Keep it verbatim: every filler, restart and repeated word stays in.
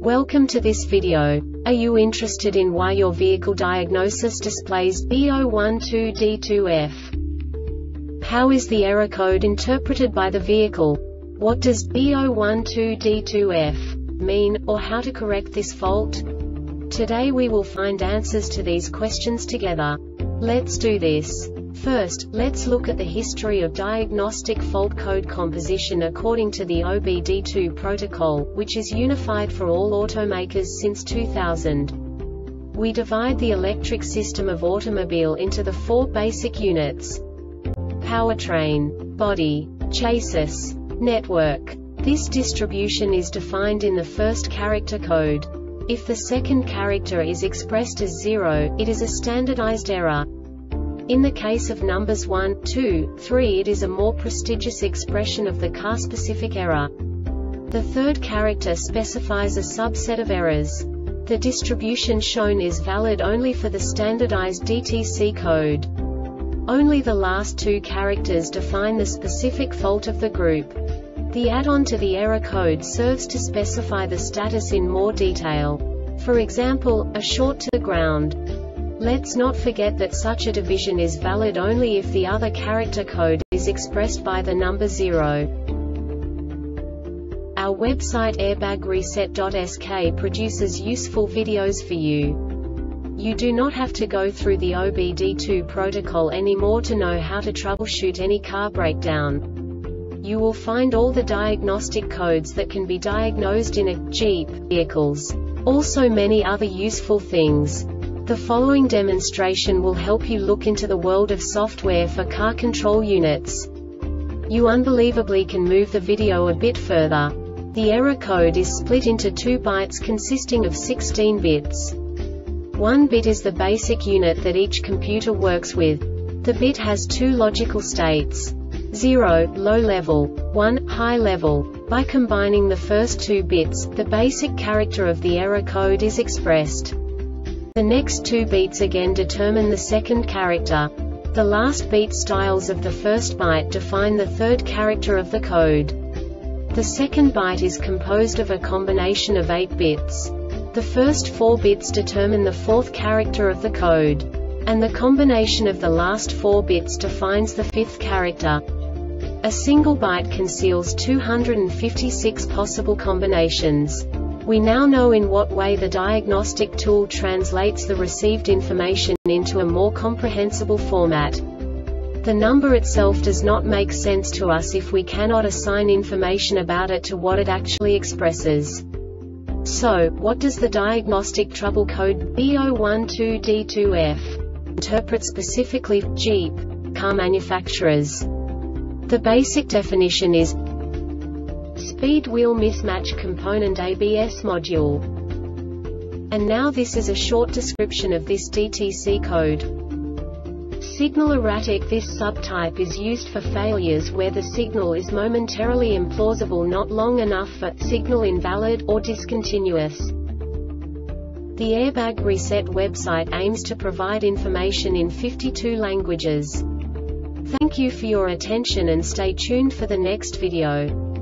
Welcome to this video. Are you interested in why your vehicle diagnosis displays B zero one two D two F? How is the error code interpreted by the vehicle? What does B zero one two D two F mean, or how to correct this fault? Today we will find answers to these questions together. Let's do this. First, let's look at the history of diagnostic fault code composition according to the O B D two protocol, which is unified for all automakers since two thousand. We divide the electric system of automobile into the four basic units: powertrain, body, chassis, network. This distribution is defined in the first character code. If the second character is expressed as zero, it is a standardized error. In the case of numbers one, two, three, it is a more prestigious expression of the car-specific error. The third character specifies a subset of errors. The distribution shown is valid only for the standardized D T C code. Only the last two characters define the specific fault of the group. The add-on to the error code serves to specify the status in more detail. For example, a short to the ground. Let's not forget that such a division is valid only if the other character code is expressed by the number zero. Our website airbag reset dot S K produces useful videos for you. You do not have to go through the O B D two protocol anymore to know how to troubleshoot any car breakdown. You will find all the diagnostic codes that can be diagnosed in a Jeep vehicles. Also many other useful things. The following demonstration will help you look into the world of software for car control units. You unbelievably can move the video a bit further. The error code is split into two bytes consisting of sixteen bits. One bit is the basic unit that each computer works with. The bit has two logical states: zero, low level, one, high level. By combining the first two bits, the basic character of the error code is expressed. The next two beats again determine the second character. The last beat styles of the first byte define the third character of the code. The second byte is composed of a combination of eight bits. The first four bits determine the fourth character of the code. And the combination of the last four bits defines the fifth character. A single byte conceals two hundred fifty-six possible combinations. We now know in what way the diagnostic tool translates the received information into a more comprehensible format. The number itself does not make sense to us if we cannot assign information about it to what it actually expresses. So, what does the diagnostic trouble code B zero one two D two F interpret specifically for Jeep car manufacturers? The basic definition is speed wheel mismatch component A B S module. And now this is a short description of this D T C code. Signal erratic. This subtype is used for failures where the signal is momentarily implausible, not long enough for signal invalid or discontinuous. The Airbag Reset website aims to provide information in fifty-two languages. Thank you for your attention and stay tuned for the next video.